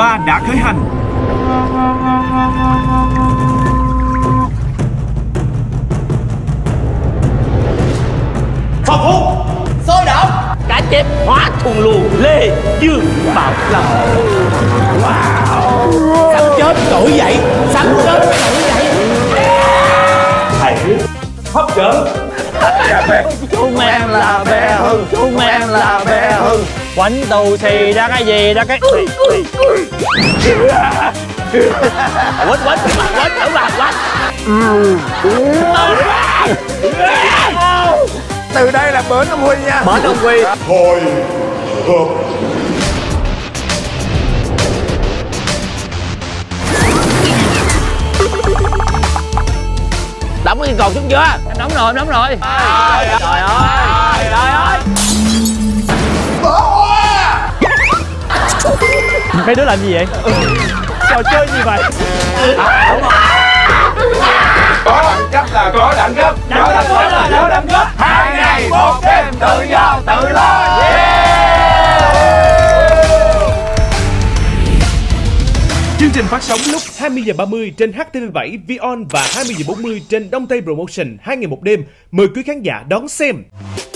3 đã khởi hành. Phong phú, sôi động, cá chép hóa thuần luồng Lê Dương Bảo Lâm. Wow, sắp chết nổi dậy, sắp chết nổi dậy. Thầy hấp dẫn. Chúng em là bé hư, chúng em là bé hư. Quánh tù xì ra cái gì ra cái. Quánh thử bà quánh. Từ đây là bến ông Huy nha. Bến ông Huy. Hồi hộp. Đóng cái cột xuống chưa? Em đóng rồi, em đóng rồi. Trời ơi, trời ơi. Mấy đứa làm gì vậy? Trò chơi gì vậy? Đúng rồi. Có đẳng cấp là có đẳng cấp. Có đẳng cấp. 2 ngày 1 đêm tự do tự lo. Chương trình phát sóng lúc 20h30 trên HTV7 VON và 20h40 trên Đông Tây Promotion 2 ngày 1 đêm. Mời quý khán giả đón xem.